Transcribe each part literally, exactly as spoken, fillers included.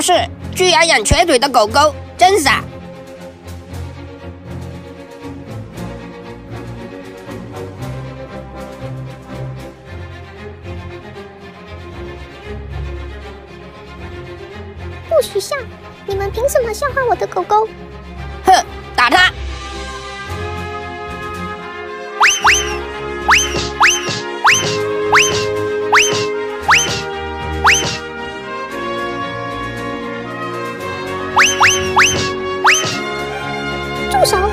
是，居然养瘸腿的狗狗，真傻。 不许笑！你们凭什么笑话我的狗狗？ 哼，打他！ 住手！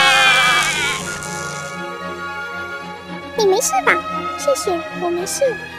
啊！ 你没事吧？谢谢，我没事。